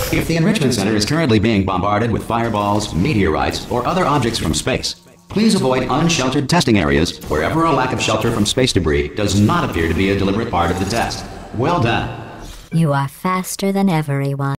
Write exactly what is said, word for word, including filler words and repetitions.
If the Enrichment Center is currently being bombarded with fireballs, meteorites, or other objects from space, please avoid unsheltered testing areas wherever a lack of shelter from space debris does not appear to be a deliberate part of the test. Well done. You are faster than everyone.